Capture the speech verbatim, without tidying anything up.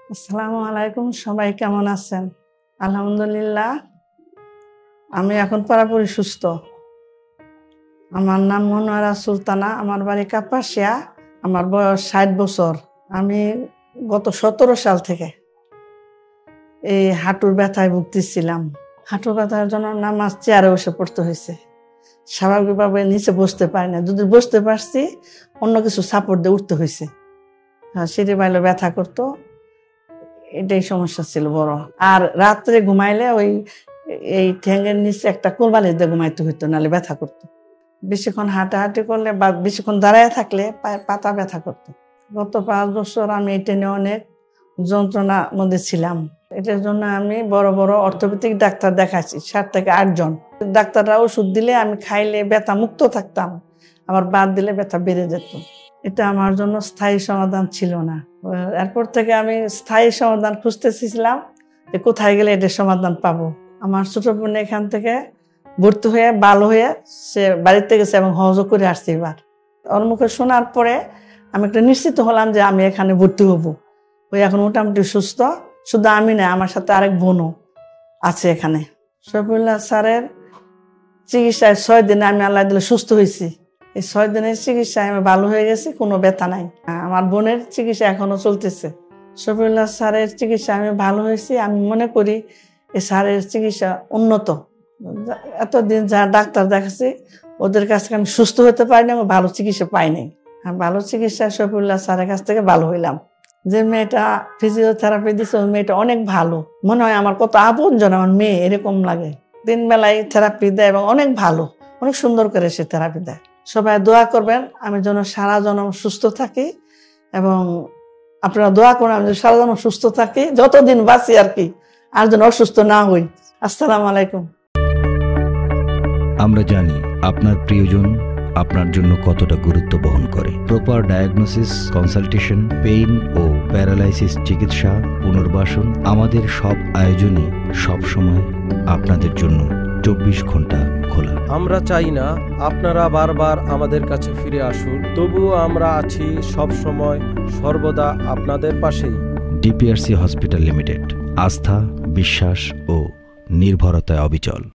আসসালামু আলাইকুম, সবাই কেমন আছেন? আলহামদুলিল্লাহ, আমি এখন পুরোপুরি সুস্থ। আমার নাম মনোয়ারা সুলতানা, আমার বাড়ি কাপাসিয়া, আমার বয়স ষাট বছর। আমি গত সতেরো সাল থেকে এই হাঁটুর ব্যথায় ভুগতেছিলাম। হাঁটুর ব্যথার জন্য নামাজ চেয়ারে বসে পড়তে হয়েছে, স্বাভাবিকভাবে নিচে বসতে পারি না। যদি বসতে পারছি, অন্য কিছু সাপোর্ট দিয়ে উঠতে হয়েছে। হ্যাঁ, সিঁড়ি বাইলে ব্যথা করতো, এটাই সমস্যা ছিল বড়। আর রাত্রে ঘুমাইলে ওই এই ঠ্যাঙ্গের নিচে একটা কোরবানি দিয়ে ঘুমাইতে হইতো, নাহলে ব্যথা করতো। বেশিক্ষণ হাঁটাহাঁটি করলে বা বেশিক্ষণ দাঁড়ায় থাকলে পায়ের পাতা ব্যথা করতো। গত পাঁচ বছর আমি এটা নিয়ে অনেক যন্ত্রণার মধ্যে ছিলাম। এটার জন্য আমি বড় বড় অর্থোপেডিক ডাক্তার দেখাইছি, সাত থেকে আটজন। ডাক্তাররা ওষুধ দিলে আমি খাইলে ব্যথা মুক্ত থাকতাম, আবার বাদ দিলে ব্যথা বেড়ে যেত। এটা আমার জন্য স্থায়ী সমাধান ছিল না। এরপর থেকে আমি স্থায়ী সমাধান খুঁজতেছিলাম যে কোথায় গেলে এটার সমাধান পাবো। আমার ছোট বোন এখান থেকে ভর্তি হয়ে ভালো হয়ে সে বাড়িতে গেছে এবং হজও করে আসছে। এবার ওর মুখে শোনার পরে আমি একটা নিশ্চিত হলাম যে আমি এখানে ভর্তি হব। ওই এখন মোটামুটি সুস্থ। শুধু আমি না, আমার সাথে আরেক বোনও আছে এখানে। শফিউল্লাহ স্যারের চিকিৎসায় ছয় দিনে আমি আল্লাহ দিলে সুস্থ হয়েছি। এই ছয় দিনের চিকিৎসায় আমি ভালো হয়ে গেছি, কোনো ব্যথা নাই। আমার বোনের চিকিৎসা এখনো চলতেছে। শফিউল্লাহ স্যারের চিকিৎসা আমি ভালো হয়েছি। আমি মনে করি এই স্যারের চিকিৎসা উন্নত। এতদিন যা ডাক্তার দেখাচ্ছি ওদের কাছ থেকে আমি সুস্থ হতে পারিনি, আমি ভালো চিকিৎসা পাই নাই। আর ভালো চিকিৎসা শফিউল্লাহ স্যারের কাছ থেকে ভালো হইলাম। যে মেয়েটা ফিজিওথেরাপি দিচ্ছে ওই মেয়েটা অনেক ভালো। মনে হয় আমার কত আপনজন, আমার মেয়ে এরকম লাগে। দিন বেলায় থেরাপি দেয় এবং অনেক ভালো, অনেক সুন্দর করে সে থেরাপি দেয়। সবাই দোয়া করবেন আমি যেন সারা জনম সুস্থ থাকি, এবং আপনারা দোয়া করুন আমি যেন সারা জনম সুস্থ থাকি, যতদিন বাঁচি আর কি, আর যেন অসুস্থ না হই। আসসালামু আলাইকুম। আমরা জানি আপনার প্রিয়জন আপনার জন্য কতটা গুরুত্ব বহন করে। প্রপার ডায়াগনোসিস, কনসালটেশন, পেইন ও প্যারালাইসিস চিকিৎসা, পুনর্বাসন, আমাদের সব আয়োজনই সবসময় আপনাদের জন্য চব্বিশ ঘন্টা খোলা। আমরা চাই না আপনারা বারবার আমাদের কাছে ফিরে আসুন, তবুও আমরা আছি সব সময় সর্বদা আপনাদের পাশেই। ডিপিআরসি হসপিটাল লিমিটেড, আস্থা, বিশ্বাস ও নির্ভরতায় অবিচল।